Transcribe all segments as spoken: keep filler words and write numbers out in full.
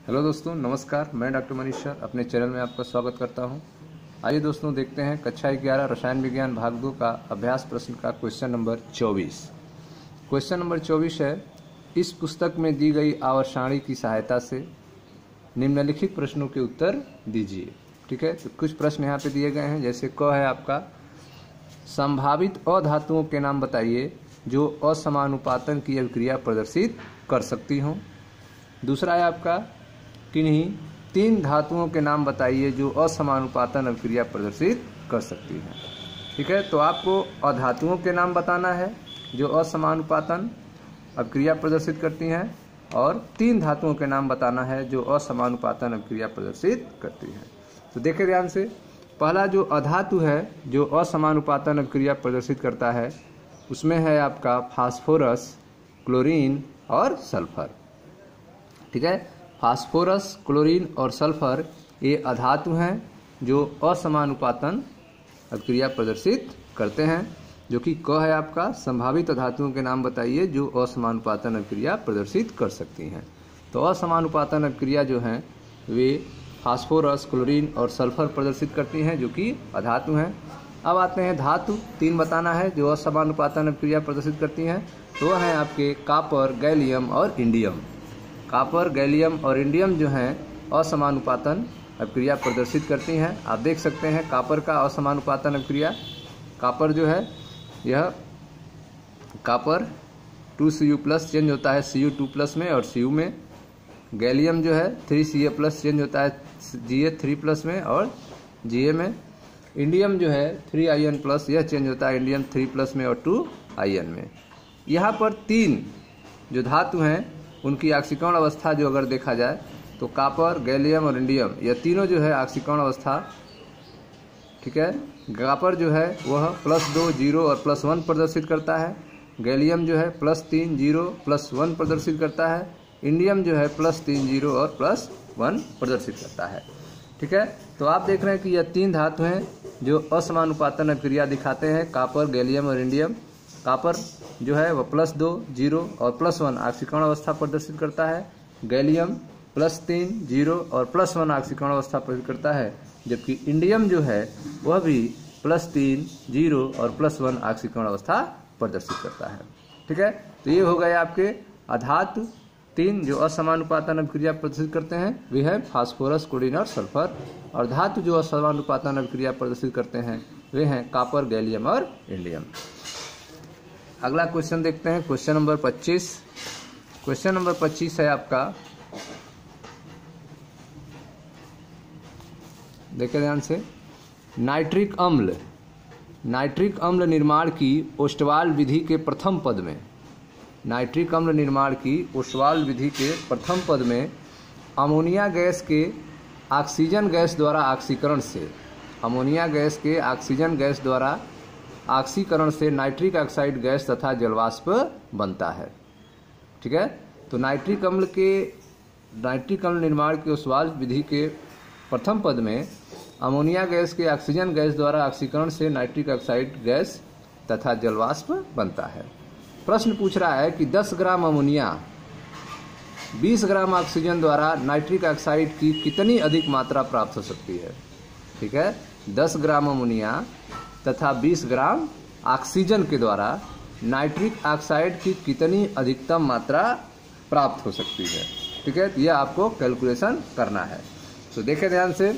Hello दोस्तों, नमस्कार। मैं डॉक्टर मनीष सर अपने चैनल में आपका स्वागत करता हूं। आइए दोस्तों, देखते हैं कक्षा ग्यारह रसायन विज्ञान भाग दो का अभ्यास प्रश्न का क्वेश्चन नंबर चौबीस। क्वेश्चन नंबर चौबीस है, इस पुस्तक में दी गई आवर्त सारणी की सहायता से निम्नलिखित प्रश्नों के उत्तर दीजिए। ठीक है, तो कुछ प्रश्न यहाँ पे दिए गए हैं। जैसे क है आपका, संभावित अधातुओं के नाम बताइए जो असमानुपातन की अभिक्रिया प्रदर्शित कर सकती हों। दूसरा है आपका, किन्हीं तीन धातुओं के नाम बताइए जो असमानुपातन अभिक्रिया प्रदर्शित कर सकती हैं। ठीक है, तो आपको अधातुओं के नाम बताना है जो असमानुपातन अभिक्रिया प्रदर्शित करती हैं, और तीन धातुओं के नाम बताना है जो असमानुपातन अभिक्रिया प्रदर्शित करती हैं। तो देखिए ध्यान से, पहला जो अधातु है जो असमानुपातन अभिक्रिया प्रदर्शित करता है उसमें है आपका फास्फोरस, क्लोरीन और सल्फर। ठीक है, फास्फोरस, क्लोरीन और सल्फर ये अधातु हैं जो असमानुपातन अभिक्रिया प्रदर्शित करते हैं। जो कि क है आपका, संभावित अधातुओं के नाम बताइए जो असमानुपातन अभिक्रिया प्रदर्शित कर सकती हैं। तो असमानुपातन अभिक्रिया जो हैं वे फास्फोरस, क्लोरीन और सल्फर प्रदर्शित करती हैं, जो कि अधातु हैं। अब आते हैं धातु, तीन बताना है जो असमानुपातन अभिक्रिया प्रदर्शित करती हैं। तो हैं आपके कापर, गैलियम और इंडियम। कापर, गैलियम और इंडियम जो हैं असमानुपातन अभिक्रिया प्रदर्शित करती हैं। आप देख सकते हैं कापर का असमानुपातन अभिक्रिया, कापर जो है यह copper two C U plus change होता है सी यू टू प्लस में और सी यू में। गैलियम जो है three C A plus change होता है जी ए थ्री प्लस में और जी ए में। इंडियम जो है थ्री आई एन प्लस, यह चेंज होता है इंडियम थ्री प्लस में और टू आई एन में। यहाँ पर तीन जो धातु हैं उनकी ऑक्सीकरण अवस्था जो अगर देखा जाए तो कापर, गैलियम और इंडियम यह तीनों जो है ऑक्सीकरण अवस्था, ठीक है, कापर जो है वह प्लस दो, जीरो और प्लस वन प्रदर्शित करता है। गैलियम जो है प्लस तीन, जीरो प्लस वन प्रदर्शित करता है। इंडियम जो है प्लस तीन, जीरो और प्लस वन प्रदर्शित करता है। ठीक है, तो आप देख रहे हैं कि यह तीन धातु हैं जो असमानुपातन अभिक्रिया दिखाते हैं, कापर, गैलियम और इंडियम। कापर जो है वह प्लस दो, जीरो और प्लस वन ऑक्सीकरण अवस्था प्रदर्शित करता है। गैलियम प्लस तीन, जीरो और प्लस वन ऑक्सीकरण अवस्था प्रदर्शित करता है, जबकि इंडियम जो है वह भी प्लस तीन, जीरो और प्लस वन ऑक्सीकरण अवस्था प्रदर्शित करता है। ठीक है, तो ये हो गए आपके अधातु तीन जो असमानुपातन अभिक्रिया प्रदर्शित करते हैं, वे है फास्फोरस, क्लोरीन और सल्फर। और धातु जो असमानुपातन अभिक्रिया प्रदर्शित करते हैं वे हैं कापर, गैलियम और इंडियम। अगला क्वेश्चन देखते हैं, क्वेश्चन नंबर पच्चीस। क्वेश्चन नंबर पच्चीस है आपका, देखिए ध्यान से, नाइट्रिक अम्ल नाइट्रिक अम्ल निर्माण की ओस्टवाल विधि के प्रथम पद में नाइट्रिक अम्ल निर्माण की ओस्टवाल विधि के प्रथम पद में अमोनिया गैस के ऑक्सीजन गैस द्वारा ऑक्सीकरण से अमोनिया गैस के ऑक्सीजन गैस द्वारा ऑक्सीकरण से नाइट्रिक ऑक्साइड गैस तथा जलवाष्प बनता है। ठीक है, तो नाइट्रिक अम्ल के नाइट्रिक अम्ल निर्माण के ओस्टवाल विधि के प्रथम पद में अमोनिया गैस के ऑक्सीजन गैस द्वारा ऑक्सीकरण से नाइट्रिक ऑक्साइड गैस तथा जलवाष्प बनता है। प्रश्न पूछ रहा है कि दस ग्राम अमोनिया बीस ग्राम ऑक्सीजन द्वारा नाइट्रिक ऑक्साइड की कितनी अधिक मात्रा प्राप्त हो सकती है। ठीक है, दस ग्राम अमोनिया तथा बीस ग्राम ऑक्सीजन के द्वारा नाइट्रिक ऑक्साइड की कितनी अधिकतम मात्रा प्राप्त हो सकती है। ठीक है, यह आपको कैलकुलेशन करना है। तो देखें ध्यान से,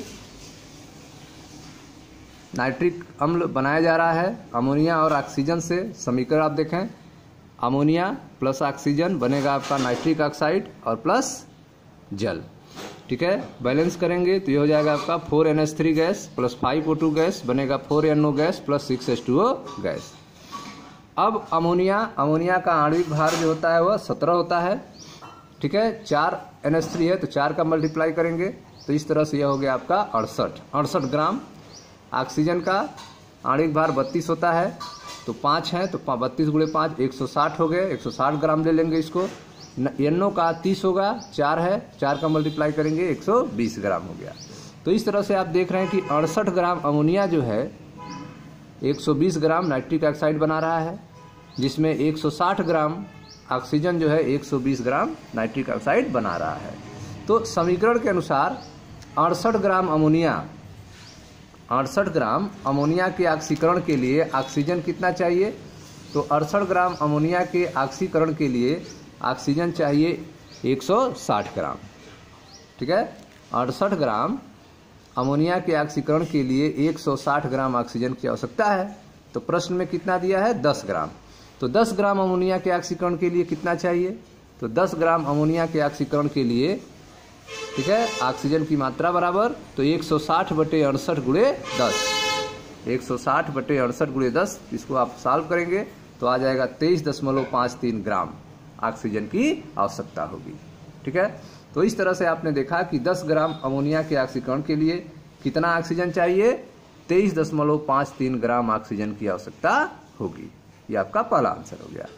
नाइट्रिक अम्ल बनाया जा रहा है अमोनिया और ऑक्सीजन से। समीकरण आप देखें, अमोनिया प्लस ऑक्सीजन बनेगा आपका नाइट्रिक ऑक्साइड और प्लस जल। ठीक है, बैलेंस करेंगे तो ये हो जाएगा आपका four N H three gas plus five O two gas बनेगा four N O gas plus six H two O gas. अब अमोनिया अमोनिया का आणविक भार जो होता है वह सत्रह होता है। ठीक है, चार एन एच थ्री है तो चार का मल्टीप्लाई करेंगे तो इस तरह से यह हो गया आपका अड़सठ अड़सठ ग्राम। ऑक्सीजन का आणविक भार बत्तीस होता है तो पाँच है तो बत्तीस गुणे पाँच एक सौ साठ हो गए, एक सौ साठ ग्राम ले लेंगे इसको। एनओ का तीस होगा, चार है, चार का मल्टीप्लाई करेंगे एक सौ बीस ग्राम हो गया। तो इस तरह से आप देख रहे हैं कि अड़सठ ग्राम अमोनिया जो है एक सौ बीस ग्राम नाइट्रिक ऑक्साइड बना रहा है, जिसमें एक सौ साठ ग्राम ऑक्सीजन जो है एक सौ बीस ग्राम नाइट्रिक ऑक्साइड बना रहा है। तो समीकरण के अनुसार अड़सठ ग्राम अमोनिया अड़सठ ग्राम अमोनिया के ऑक्सीकरण के लिए ऑक्सीजन कितना चाहिए? तो अड़सठ ग्राम अमोनिया के ऑक्सीकरण के लिए ऑक्सीजन चाहिए एक सौ साठ ग्राम। ठीक है, अड़सठ ग्राम अमोनिया के ऑक्सीकरण के लिए एक सौ साठ ग्राम ऑक्सीजन की आवश्यकता है। तो प्रश्न में कितना दिया है? दस ग्राम। तो दस ग्राम अमोनिया के ऑक्सीकरण के लिए कितना चाहिए? तो दस ग्राम अमोनिया के ऑक्सीकरण के लिए, ठीक है, ऑक्सीजन की मात्रा बराबर, तो एक सौ साठ बटे अड़सठ गुणे दस, एक सौ साठ बटे अड़सठ गुणे दस, इसको आप सॉल्व करेंगे तो आ जाएगा तेईस दशमलव पाँच तीन ग्राम ऑक्सीजन की आवश्यकता होगी। ठीक है, तो इस तरह से आपने देखा कि दस ग्राम अमोनिया के ऑक्सीकरण के लिए कितना ऑक्सीजन चाहिए? तेईस दशमलव पाँच तीन ग्राम ऑक्सीजन की आवश्यकता होगी। ये आपका पहला आंसर हो गया।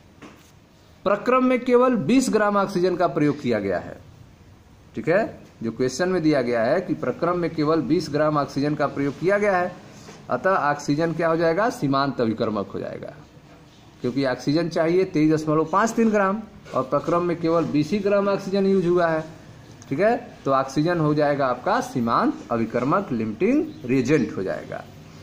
प्रक्रम में केवल बीस ग्राम ऑक्सीजन का प्रयोग किया गया है। ठीक है, जो क्वेश्चन में दिया गया है कि प्रक्रम में केवल बीस ग्राम ऑक्सीजन का प्रयोग किया गया है, अतः ऑक्सीजन क्या हो जाएगा? सीमांत अभिकर्मक हो जाएगा, क्योंकि ऑक्सीजन चाहिए तेईस दशमलव पाँच तीन ग्राम और प्रक्रम में केवल बीस ही ग्राम ऑक्सीजन यूज हुआ है। ठीक है, तो ऑक्सीजन हो जाएगा आपका सीमांत अभिकर्मक, लिमिटिंग रिएजेंट हो जाएगा।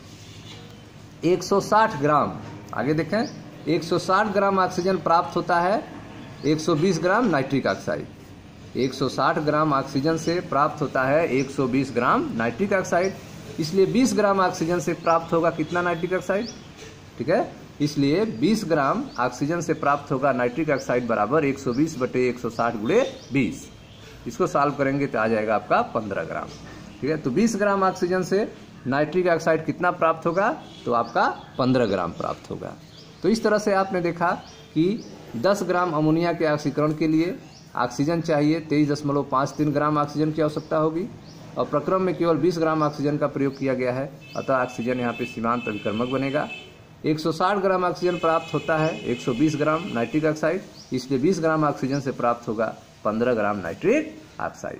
एक सौ साठ ग्राम, आगे देखें, एक सौ साठ ग्राम ऑक्सीजन प्राप्त होता है एक सौ बीस ग्राम नाइट्रिक ऑक्साइड। एक सौ साठ ग्राम ऑक्सीजन से प्राप्त होता है एक सौ बीस ग्राम नाइट्रिक ऑक्साइड, इसलिए बीस ग्राम ऑक्सीजन से प्राप्त होगा कितना नाइट्रिक ऑक्साइड? ठीक है, इसलिए बीस ग्राम ऑक्सीजन से प्राप्त होगा नाइट्रिक ऑक्साइड बराबर एक सौ बीस बटे एक सौ साठ गुणे बीस। इसको सॉल्व करेंगे तो आ जाएगा आपका पंद्रह ग्राम। ठीक है, तो बीस ग्राम ऑक्सीजन से नाइट्रिक ऑक्साइड कितना प्राप्त होगा? तो आपका पंद्रह ग्राम प्राप्त होगा। तो इस तरह से आपने देखा कि दस ग्राम अमोनिया के ऑक्सीकरण के लिए ऑक्सीजन चाहिए तेईस दशमलव पाँच तीन ग्राम ऑक्सीजन की आवश्यकता होगी और प्रक्रम में केवल बीस ग्राम ऑक्सीजन का प्रयोग किया गया है, अतः ऑक्सीजन यहाँ पे सीमांत अभिकर्मक बनेगा। एक सौ साठ ग्राम ऑक्सीजन प्राप्त होता है एक सौ बीस ग्राम नाइट्रिक ऑक्साइड, इसलिए बीस ग्राम ऑक्सीजन से प्राप्त होगा पंद्रह ग्राम नाइट्रिक ऑक्साइड।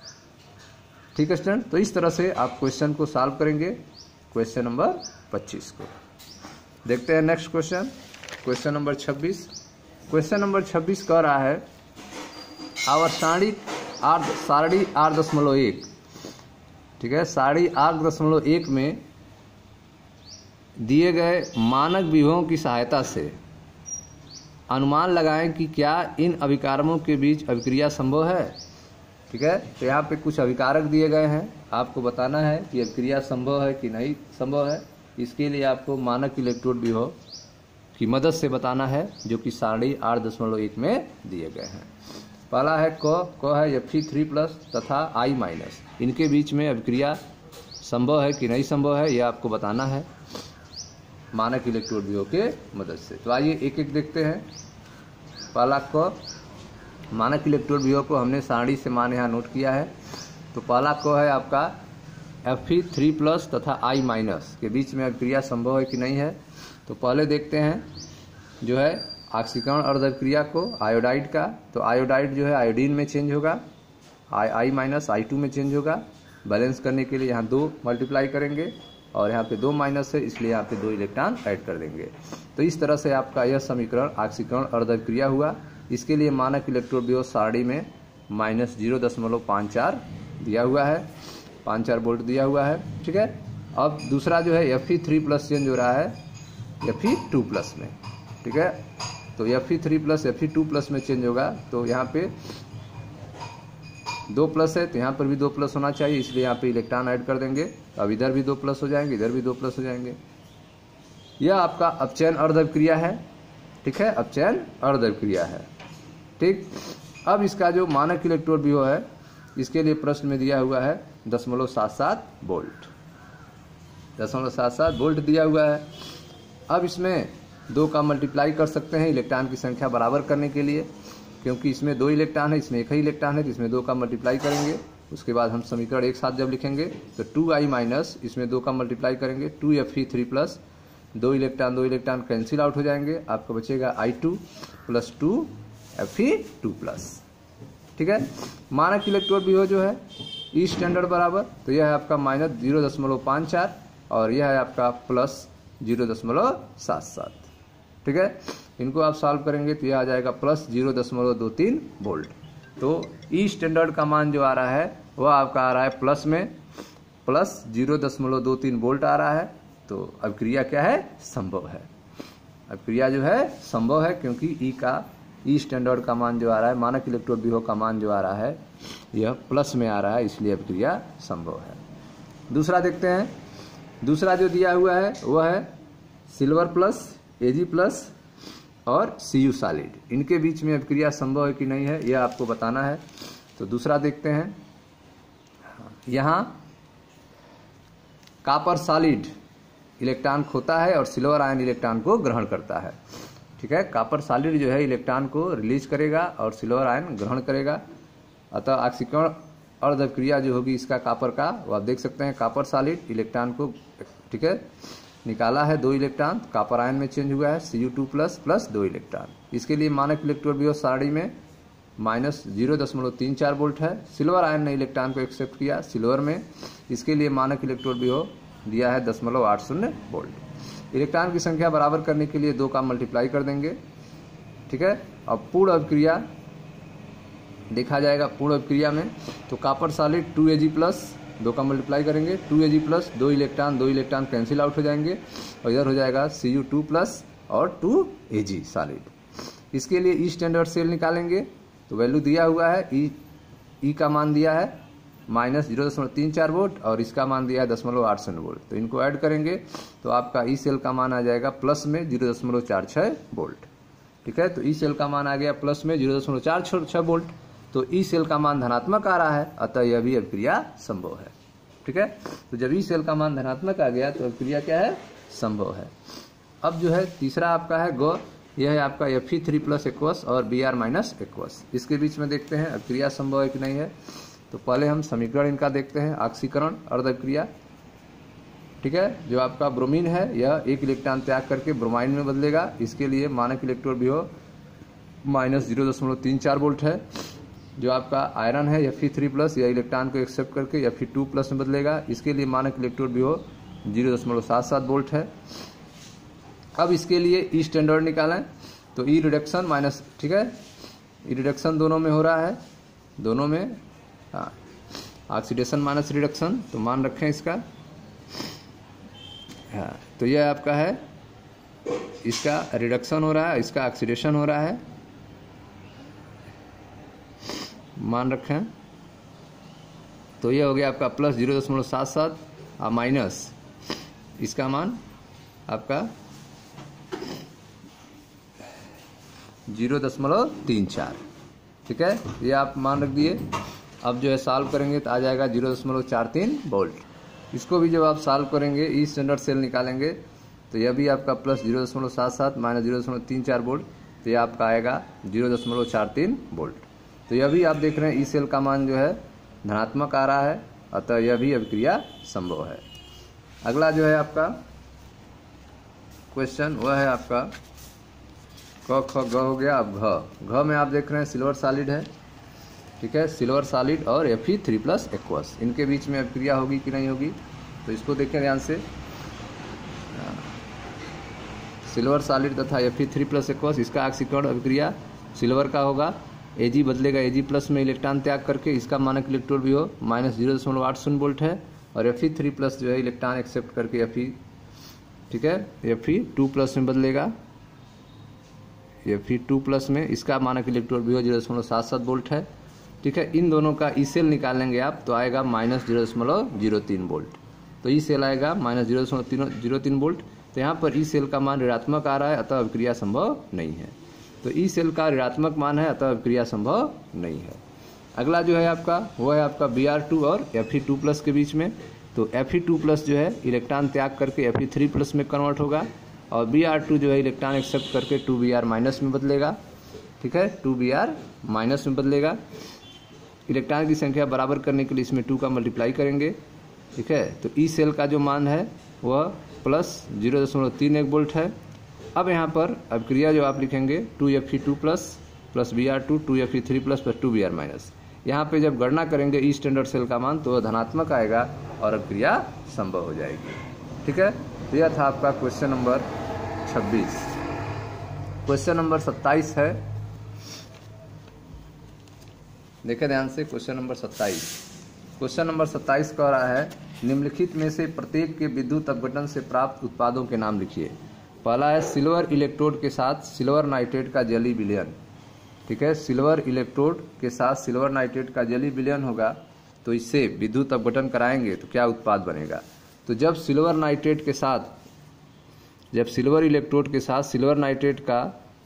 ठीक है स्टूडेंट, तो इस तरह से आप क्वेश्चन को सॉल्व करेंगे, क्वेश्चन नंबर पच्चीस को। देखते हैं नेक्स्ट क्वेश्चन, क्वेश्चन नंबर छब्बीस। क्वेश्चन नंबर छब्बीस कह रहा है आवर सारणी आठ सारणी आठ दशमलव एक, ठीक है, सारणी आठ दशमलव एक में दिए गए मानक विभवों की सहायता से अनुमान लगाएं कि क्या इन अभिकारकों के बीच अभिक्रिया संभव है। ठीक है, तो यहाँ पे कुछ अभिकारक दिए गए हैं, आपको बताना है कि अभिक्रिया संभव है कि नहीं संभव है। इसके लिए आपको मानक इलेक्ट्रोड विभव की मदद से बताना है, जो कि सारणी आठ दशमलव एक में दिए गए हैं। पहला है क क है एफ ई थ्री प्लस तथा आई माइनस, इनके बीच में अभिक्रिया संभव है कि नहीं संभव है, यह आपको बताना है मानक इलेक्ट्रोड विभव के मदद से। तो आइए एक एक देखते हैं। पहला क, मानक इलेक्ट्रोड विभव को हमने सारणी से मान यहाँ नोट किया है। तो पहला क है आपका एफ ई थ्री प्लस तथा आई माइनस के बीच में अभिक्रिया संभव है कि नहीं है। तो पहले देखते हैं जो है ऑक्सीकरण अर्ध अभिक्रिया को आयोडाइड का। तो आयोडाइड जो है आयोडीन में चेंज होगा, I I minus I two में चेंज होगा। बैलेंस करने के लिए यहाँ दो मल्टीप्लाई करेंगे और यहाँ पे दो माइनस है, इसलिए यहाँ पे दो इलेक्ट्रॉन ऐड कर देंगे। तो इस तरह से आपका यह समीकरण ऑक्सीकरण अर्ध अभिक्रिया हुआ। इसके लिए मानक इलेक्ट्रोड विभव सारणी में माइनस जीरो दशमलव पाँच चार दिया हुआ है, पाँच चार वोल्ट दिया हुआ है। ठीक है, अब दूसरा जो है F E three plus change हो रहा है एफ ई टू प्लस में। ठीक है, तो F E three plus F E two plus में चेंज होगा। तो यहाँ पे दो प्लस है तो यहाँ पर भी दो प्लस होना चाहिए, इसलिए यहाँ पे इलेक्ट्रॉन ऐड कर देंगे। अब इधर भी दो प्लस हो जाएंगे, इधर भी दो प्लस हो जाएंगे। यह आपका अपचयन अर्ध अभिक्रिया है। ठीक है, अपचयन अर्ध अभिक्रिया है। ठीक, अब इसका जो मानक इलेक्ट्रोड विभव है, इसके लिए प्रश्न में दिया हुआ है दशमलव सात सात वोल्ट, दशमलव सात सात वोल्ट दिया हुआ है। अब इसमें दो का मल्टीप्लाई कर सकते हैं इलेक्ट्रॉन की संख्या बराबर करने के लिए, क्योंकि इसमें दो इलेक्ट्रॉन है, इसमें एक ही इलेक्ट्रॉन है, तो इसमें दो का मल्टीप्लाई करेंगे। उसके बाद हम समीकरण एक साथ जब लिखेंगे तो टू आई माइनस, इसमें दो का मल्टीप्लाई करेंगे, two F E three plus, दो इलेक्ट्रॉन दो इलेक्ट्रॉन कैंसिल आउट हो जाएंगे, आपको बचेगा I two plus two F E two plus. ठीक है, मानक इलेक्ट्रोड विभव जो है ई स्टैंडर्ड बराबर, तो यह है आपका माइनस जीरो दशमलव पाँच चार और यह है आपका प्लस जीरो दशमलव सात सात। ठीक है, इनको आप सॉल्व करेंगे तो यह आ जाएगा प्लस जीरो दशमलव दो तीन वोल्ट। तो ई स्टैंडर्ड का मान जो आ रहा है वह आपका आ रहा है प्लस में प्लस जीरो दशमलव दो तीन वोल्ट आ रहा है। तो अभिक्रिया क्या है, संभव है। अभिक्रिया जो है संभव है, क्योंकि ई का ई स्टैंडर्ड का मान जो आ रहा है, मानक इलेक्ट्रोड विभव का मान जो आ रहा है यह प्लस में आ रहा है, इसलिए अभिक्रिया संभव है। दूसरा देखते हैं। दूसरा जो दिया हुआ है वह है सिल्वर प्लस एजी प्लस और सी यू सॉलिड, इनके बीच में अभिक्रिया संभव है कि नहीं है यह आपको बताना है। तो दूसरा देखते हैं। यहाँ कॉपर सॉलिड इलेक्ट्रॉन खोता है और सिल्वर आयन इलेक्ट्रॉन को ग्रहण करता है। ठीक है, कॉपर सॉलिड जो है इलेक्ट्रॉन को रिलीज करेगा और सिल्वर आयन ग्रहण करेगा। अतः ऑक्सीकरण अर्ध अभिक्रिया जो होगी इसका कॉपर का, वो आप देख सकते हैं कॉपर सॉलिड इलेक्ट्रॉन को, ठीक है, निकाला है दो इलेक्ट्रॉन, कॉपर आयन में चेंज हुआ है C U two plus plus दो इलेक्ट्रॉन। इसके लिए मानक इलेक्ट्रोड विभव सारणी में माइनस जीरो दशमलव तीन चार वोल्ट है। सिल्वर आयन ने इलेक्ट्रॉन को एक्सेप्ट किया सिल्वर में, इसके लिए मानक इलेक्ट्रोड विभव दिया है दशमलव आठ शून्य वोल्ट। इलेक्ट्रॉन की संख्या बराबर करने के लिए दो का मल्टीप्लाई कर देंगे। ठीक है, अब पूर्ण अभिक्रिया देखा जाएगा। पूर्ण अभिक्रिया में तो copper solid two A G plus दो का मल्टीप्लाई करेंगे, टू ए जी प्लस दो इलेक्ट्रॉन दो इलेक्ट्रॉन कैंसिल आउट हो जाएंगे और इधर हो जाएगा सी यू टू प्लस और टू ए जी सॉलिड। इसके लिए ई स्टैंडर्ड सेल निकालेंगे तो वैल्यू दिया हुआ है ई ई का मान दिया है माइनस जीरो दशमलव तीन चार वोल्ट और इसका मान दिया है दशमलव आठ शून्य वोल्ट। तो इनको ऐड करेंगे तो आपका ई सेल का मान आ जाएगा प्लस में जीरो दशमलव चार छः वोल्ट। ठीक है, तो ई सेल का मान आ गया प्लस में जीरो दशमलव चार छः वोल्ट। तो ई सेल का मान धनात्मक आ रहा है, अतः यह भी अभिक्रिया संभव है। ठीक है, तो जब ई सेल का मान धनात्मक आ गया तो अभिक्रिया क्या है, संभव है। अब जो है तीसरा आपका है गो, यह है आपका F E three plus aqueous और बी आर माइनस एक्वस। इसके बीच में देखते हैं अभिक्रिया संभव है कि नहीं है। तो पहले हम समीकरण इनका देखते हैं। ऑक्सीकरण अर्ध अभिक्रिया, ठीक है, जो आपका ब्रोमीन है यह एक इलेक्ट्रॉन त्याग करके ब्रोमाइन में बदलेगा। इसके लिए मानक इलेक्ट्रोड विभव माइनस जीरो दशमलव तीन चार वोल्ट है। जो आपका आयरन है एफ ई थ्री प्लस, यह इलेक्ट्रॉन को एक्सेप्ट करके एफ ई टू प्लस में बदलेगा। इसके लिए मानक इलेक्ट्रोड विभव जीरो दशमलव सात सात वोल्ट है। अब इसके लिए ई स्टैंडर्ड निकालें तो ई रिडक्शन माइनस, ठीक है, ई रिडक्शन दोनों में हो रहा है, दोनों में हाँ, ऑक्सीडेशन माइनस रिडक्शन, तो मान रखें इसका। हाँ, तो यह आपका है, इसका रिडक्शन हो रहा है, इसका ऑक्सीडेशन हो रहा है, मान रखें। तो यह हो गया आपका प्लस जीरो दशमलव सात सात और माइनस इसका मान आपका जीरो दशमलव तीन चार। ठीक है, ये आप मान रख दिए। अब जो है सॉल्व करेंगे तो आ जाएगा जीरो दशमलव चार तीन वोल्ट। इसको भी जब आप सॉल्व करेंगे ई स्टैंडर्ड सेल निकालेंगे तो यह भी आपका प्लस जीरो दशमलव सात सात माइनस जीरो दशमलव तीन चार वोल्ट, तो यह आपका आएगा जीरो दशमलव चार तीन वोल्ट। तो यह भी आप देख रहे हैं ई सेल का मान जो है धनात्मक आ रहा है, अतः यह भी अभिक्रिया संभव है। अगला जो है आपका क्वेश्चन वह है आपका क ख ग हो गया। अब घ घ में आप देख रहे हैं सिल्वर सॉलिड है, ठीक है, सिल्वर सॉलिड और F E three plus aqueous, इनके बीच में अभिक्रिया होगी कि नहीं होगी। तो इसको देखें ध्यान से। सिल्वर सॉलिड तथा F E three plus aqueous, इसका ऑक्सीकरण अभिक्रिया सिल्वर का होगा, एजी बदलेगा एजी प्लस में इलेक्ट्रॉन त्याग करके, इसका मानक इलेक्ट्रोड विभव माइनस जीरो दशमलव आठ शून्य वोल्ट है। और एफ ई थ्री प्लस जो है इलेक्ट्रॉन एक्सेप्ट करके एफ ई, ठीक है, एफ ई टू प्लस में बदलेगा, एफ ई टू प्लस में, इसका मानक इलेक्ट्रोड विभव जीरो दशमलव सात सात वोल्ट है। ठीक है, इन दोनों का ई सेल निकालेंगे आप तो आएगा माइनस जीरो दशमलव जीरो तीन वोल्ट। तो ई सेल आएगा माइनस जीरो दशमलव जीरो तीन वोल्ट। तो यहाँ पर ई सेल का मान ऋणात्मक आ रहा है, अतः अभिक्रिया संभव नहीं है। तो ई सेल का ऋणात्मक मान है, अतः अभिक्रिया संभव नहीं है। अगला जो है आपका वो है आपका बी आर टू और एफ ई टू प्लस के बीच में। तो एफ ई टू प्लस जो है इलेक्ट्रॉन त्याग करके एफ ई थ्री प्लस में कन्वर्ट होगा और बी आर टू जो है इलेक्ट्रॉन एक्सेप्ट करके टू बी आर माइनस में बदलेगा। ठीक है, टू बी आर माइनस में बदलेगा। इलेक्ट्रॉन की संख्या बराबर करने के लिए इसमें टू का मल्टीप्लाई करेंगे। ठीक है, तो ई सेल का जो मान है वह प्लस जीरो दशमलव तीन एक वोल्ट है। अब यहाँ पर अभिक्रिया जो आप लिखेंगे two F E two plus plus B R two two F E three plus plus two B R minus, यहाँ पे जब गणना करेंगे ई स्टैंडर्ड सेल का मान तो वह धनात्मक आएगा और अभिक्रिया संभव हो जाएगी। ठीक है, तो यह था आपका क्वेश्चन नंबर छब्बीस। क्वेश्चन नंबर सत्ताईस है देखें ध्यान से क्वेश्चन नंबर सत्ताईस। क्वेश्चन नंबर सत्ताईस कह रहा है निम्नलिखित में से प्रत्येक के विद्युत अपघटन से प्राप्त उत्पादों के नाम लिखिए। पहला है सिल्वर इलेक्ट्रोड के साथ सिल्वर नाइट्रेट का जली विलयन। ठीक है, सिल्वर इलेक्ट्रोड के साथ सिल्वर नाइट्रेट का जली विलयन होगा तो इससे विद्युत अपघटन कराएंगे तो क्या उत्पाद बनेगा। तो जब सिल्वर नाइट्रेट के साथ जब सिल्वर इलेक्ट्रोड के साथ सिल्वर नाइट्रेट का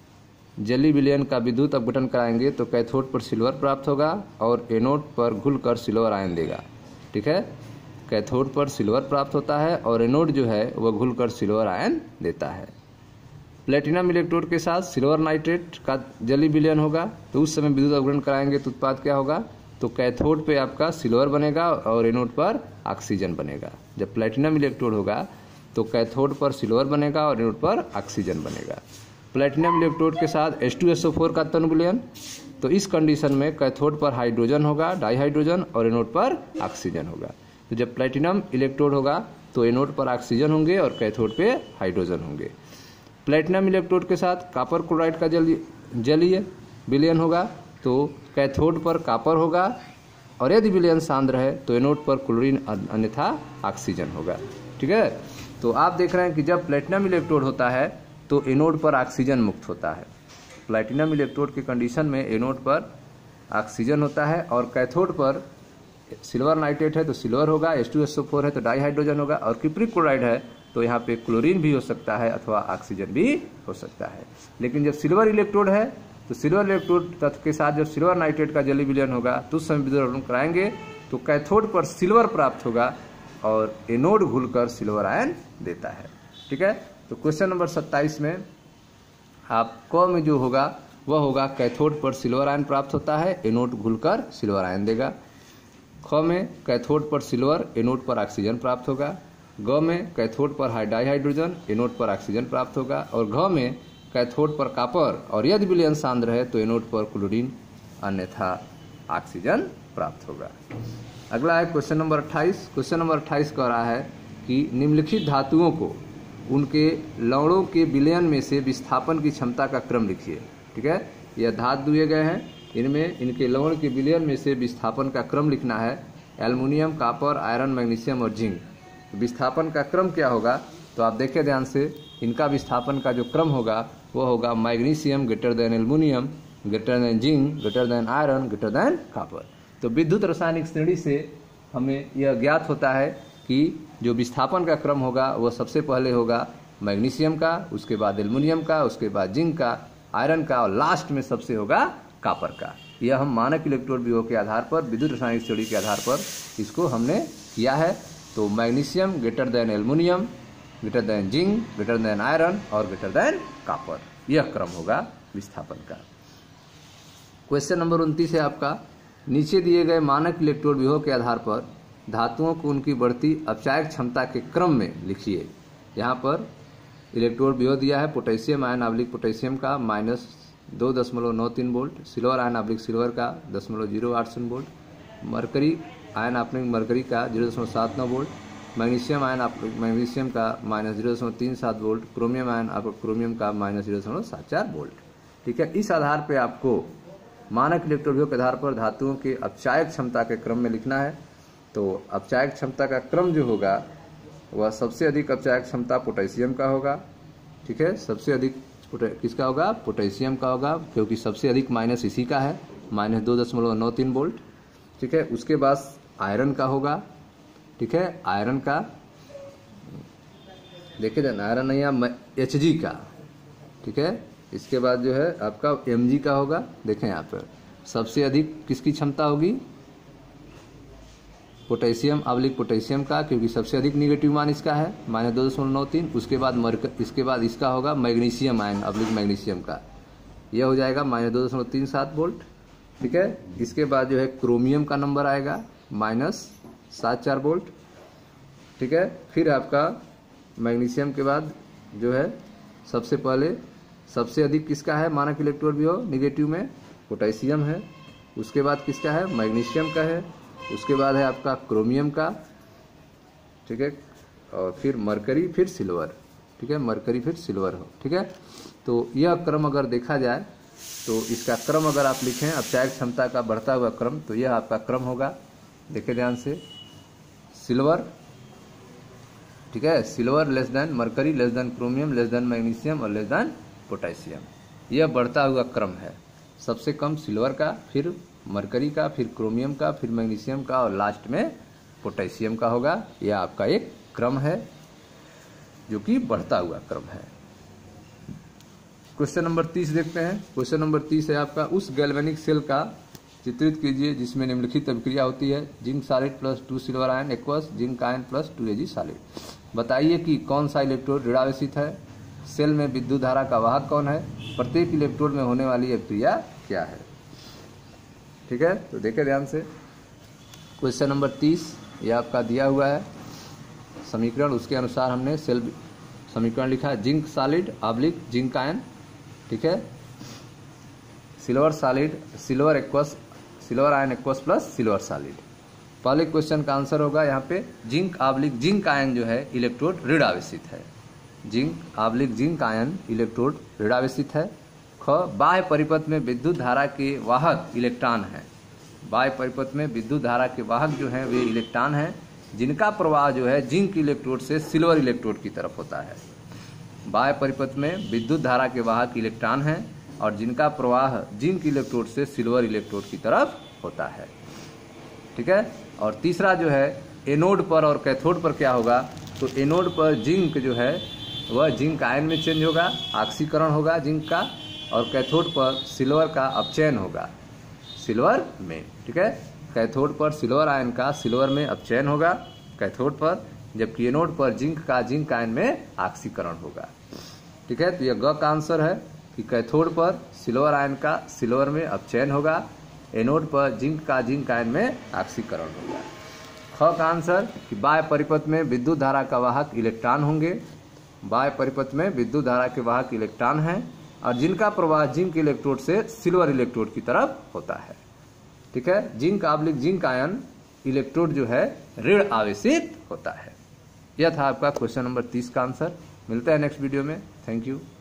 जली विलयन का विद्युत अपघटन कराएंगे तो कैथोड पर सिल्वर प्राप्त होगा और एनोड पर घुलकर सिल्वर आयन देगा। ठीक है, कैथोड पर सिल्वर प्राप्त होता है और एनोड जो है वह घुलकर सिल्वर आयन देता है। प्लेटिनम इलेक्ट्रोड के साथ सिल्वर नाइट्रेट का जली विलयन होगा तो उस समय विद्युत अपघटन कराएंगे तो उत्पाद क्या होगा, तो कैथोड पे आपका सिल्वर बनेगा और एनोड पर ऑक्सीजन बनेगा। जब प्लेटिनम इलेक्ट्रोड होगा तो कैथोड पर सिल्वर बनेगा और एनोड पर ऑक्सीजन बनेगा। प्लेटिनम इलेक्ट्रोड के साथ H two S O four का तनु विलयन, तो इस कंडीशन में कैथोड पर हाइड्रोजन होगा डाइहाइड्रोजन और एनोड पर ऑक्सीजन होगा। तो जब प्लेटिनम इलेक्ट्रोड होगा तो एनोड पर ऑक्सीजन होंगे और कैथोड पे हाइड्रोजन होंगे। प्लेटिनम इलेक्ट्रोड के साथ कॉपर क्लोराइड का जली जलीय विलयन होगा तो कैथोड पर कॉपर होगा और यदि विलयन सांद्र है तो एनोड पर क्लोरीन अन्यथा ऑक्सीजन होगा। ठीक है, तो आप देख रहे हैं कि जब प्लेटिनम इलेक्ट्रोड होता है तो एनोड पर ऑक्सीजन मुक्त होता है। प्लेटिनम इलेक्ट्रोड की कंडीशन में एनोड पर ऑक्सीजन होता है और कैथोड पर सिल्वर नाइट्रेट है तो सिल्वर होगा, H two S O four है तो डाइहाइड्रोजन होगा और किप्रिक क्लोराइड है तो यहाँ पे क्लोरीन भी हो सकता है अथवा ऑक्सीजन भी हो सकता है। लेकिन जब सिल्वर इलेक्ट्रोड है तो सिल्वर इलेक्ट्रोड तत्व के साथ जब सिल्वर नाइट्रेट का जली विलयन होगा तो उस समय विद्युत अपघटन कराएंगे तो कैथोड पर सिल्वर प्राप्त होगा और एनोड घुलकर सिल्वर आयन देता है। ठीक है, तो क्वेश्चन नंबर सत्ताईस में आप क में जो होगा वह होगा कैथोड पर सिल्वर आयन प्राप्त होता है, एनोड घुलकर सिल्वर आयन देगा। ख में कैथोड पर सिल्वर एनोड पर ऑक्सीजन प्राप्त होगा। ग में कैथोड पर डाइहाइड्रोजन एनोड पर ऑक्सीजन प्राप्त होगा और घ में कैथोड पर कॉपर और यदि विलयन सांद्र है तो एनोड पर क्लोरीन अन्यथा ऑक्सीजन प्राप्त होगा। अगला है क्वेश्चन नंबर अट्ठाईस। क्वेश्चन नंबर अट्ठाईस कह रहा है कि निम्नलिखित धातुओं को उनके लवणों के विलयन में से विस्थापन की क्षमता का क्रम लिखिए। ठीक है, यह धातु दिए गए हैं, इनमें इनके लवण के विलयन में से विस्थापन का क्रम लिखना है। एल्युमिनियम, कॉपर, आयरन, मैग्नीशियम और जिंक। विस्थापन का क्रम क्या होगा, तो आप देखिए ध्यान से, इनका विस्थापन का जो क्रम होगा वह होगा magnesium greater than aluminium greater than zinc greater than iron greater than copper. तो विद्युत रासायनिक श्रेणी से हमें यह ज्ञात होता है कि जो विस्थापन का क्रम होगा वह सबसे पहले होगा मैग्नीशियम का, उसके बाद एल्युमिनियम का, उसके बाद जिंक का, आयरन का और लास्ट में सबसे होगा कॉपर का। यह हम मानक इलेक्ट्रोड विभव के आधार पर विद्युत रासायनिक श्रेणी के आधार पर इसको हमने किया है। तो magnesium greater than aluminium greater than zinc greater than iron और ग्रेटर देन कॉपर, यह क्रम होगा विस्थापन का। क्वेश्चन नंबर उनतीस है आपका, नीचे दिए गए मानक इलेक्ट्रोड विभव के आधार पर धातुओं को उनकी बढ़ती अपचायक क्षमता के क्रम में लिखिए। यहाँ पर इलेक्ट्रोड विभव दिया है पोटेशियम आयन आवलिक पोटेशियम का माइनस दो दशमलव नौ तीन वोल्ट, सिल्वर आयन आवलिक सिल्वर का दशमलव जीरो आठ शून्य वोल्ट, मरकरी आयन आपनिक मरकरी का जीरो दशमलव सात नौ वोल्ट, मैग्नीशियम आयन आपनिक मैग्नीशियम का माइनस जीरो दशमलव तीन सात वोल्ट, क्रोमियम आयन आपको क्रोमियम का माइनस जीरो दशमलव सात चार वोल्ट। ठीक है, इस आधार पर आपको मानक इलेक्ट्रोड विभव के आधार पर धातुओं के अपचायक क्षमता के क्रम में लिखना है। तो अपचायक क्षमता का क्रम जो होगा वह सबसे अधिक अपचायक क्षमता पोटेशियम का होगा। ठीक है, सबसे अधिक किसका होगा, पोटेशियम का होगा, क्योंकि सबसे अधिक माइनस इसी का है, माइनस दो दशमलव नौ तीन वोल्ट। ठीक है, उसके बाद आयरन का होगा। ठीक है, आयरन का देखिए देना, आयरन नहीं है एच जी का। ठीक है, इसके बाद जो है आपका एम जी का होगा। देखें यहाँ पर सबसे अधिक किसकी क्षमता होगी, पोटेशियम आवलिक पोटेशियम का, क्योंकि सबसे अधिक निगेटिव मान इसका है माइनस दो दशमलव नौ तीन। उसके बाद मर्क इसके बाद इसका होगा मैग्नीशियम आयन आवलिक मैग्नीशियम का, यह हो जाएगा माइनस दो दशमलव तीन सात वोल्ट। ठीक है, इसके बाद जो है क्रोमियम का नंबर आएगा माइनस सात चार वोल्ट। ठीक है, फिर आपका मैग्नीशियम के बाद जो है सबसे पहले सबसे अधिक किसका है मानक इलेक्ट्रोड विभव निगेटिव में, पोटेशियम है। उसके बाद किसका है, मैग्नीशियम का है। उसके बाद है आपका क्रोमियम का। ठीक है, और फिर मरकरी, फिर सिल्वर। ठीक है, मरकरी फिर सिल्वर हो। ठीक है, तो यह क्रम अगर देखा जाए तो इसका क्रम अगर आप लिखें अपचायक क्षमता का बढ़ता हुआ क्रम, तो यह आपका क्रम होगा। देखिए ध्यान से, सिल्वर, ठीक है, silver less than mercury, less than chromium, less than magnesium और लेस देन पोटेशियम, यह बढ़ता हुआ क्रम है। सबसे कम सिल्वर का, फिर मरकरी का, फिर क्रोमियम का, फिर मैग्नीशियम का और लास्ट में पोटेशियम का होगा। यह आपका एक क्रम है जो कि बढ़ता हुआ क्रम है। क्वेश्चन नंबर तीस देखते हैं। क्वेश्चन नंबर तीस है आपका, उस गैल्वेनिक सेल का चित्रित कीजिए जिसमें निम्नलिखित अभिक्रिया होती है, zinc solid plus two silver ion aqueous zinc ion plus two AG solid. बताइए कि कौन सा इलेक्ट्रोड ऋणावेशित है, सेल में विद्युत धारा का वाहक कौन है, प्रत्येक इलेक्ट्रोड में होने वाली अभिक्रिया क्या है। ठीक है, तो देखें ध्यान से, क्वेश्चन नंबर तीस ये आपका दिया हुआ है समीकरण, उसके अनुसार हमने सेल समीकरण लिखा है, zinc solid oblique zinc ion, ठीक है, silver solid silver aqueous silver ion aqueous plus silver solid. पहले क्वेश्चन का आंसर होगा यहाँ पे जिंक ऑब्लिक जिंक आयन जो है इलेक्ट्रोड ऋणावेशित है, zinc oblique zinc ion electrode ऋणावेशित है। ख, बाह्य परिपथ में विद्युत धारा के वाहक इलेक्ट्रॉन हैं, बाह्य परिपथ में विद्युत धारा के वाहक जो हैं वे इलेक्ट्रॉन हैं, जिनका प्रवाह जो है जिंक इलेक्ट्रोड से सिल्वर इलेक्ट्रोड की तरफ होता है। बाह्य परिपथ में विद्युत धारा के वाहक इलेक्ट्रॉन हैं और जिनका प्रवाह जिंक इलेक्ट्रोड से सिल्वर इलेक्ट्रोड की तरफ होता है। ठीक है, और तीसरा जो है एनोड पर और कैथोड पर क्या होगा, तो एनोड पर जिंक जो है वह जिंक आयन में चेंज होगा, ऑक्सीकरण होगा जिंक का, और कैथोड पर सिल्वर का अपचयन होगा सिल्वर में। ठीक है, कैथोड पर सिल्वर आयन का सिल्वर में अपचयन होगा कैथोड पर, जबकि एनोड पर जिंक का जिंक आयन में ऑक्सीकरण होगा। ठीक है, तो यह ग का आंसर है कि कैथोड पर सिल्वर आयन का सिल्वर में अपचयन होगा, एनोड पर जिंक का जिंक आयन में ऑक्सीकरण होगा। ख का आंसर कि बाह्य परिपथ में विद्युत धारा का वाहक इलेक्ट्रॉन होंगे, बाह्य परिपथ में विद्युत धारा के वाहक इलेक्ट्रॉन हैं और जिनका प्रवाह जिंक इलेक्ट्रोड से सिल्वर इलेक्ट्रोड की तरफ होता है। ठीक है, zinc oblique zinc ion electrode जो है ऋण आवेशित होता है। यह था आपका क्वेश्चन नंबर तीस का आंसर। मिलता है नेक्स्ट वीडियो में। Thank you.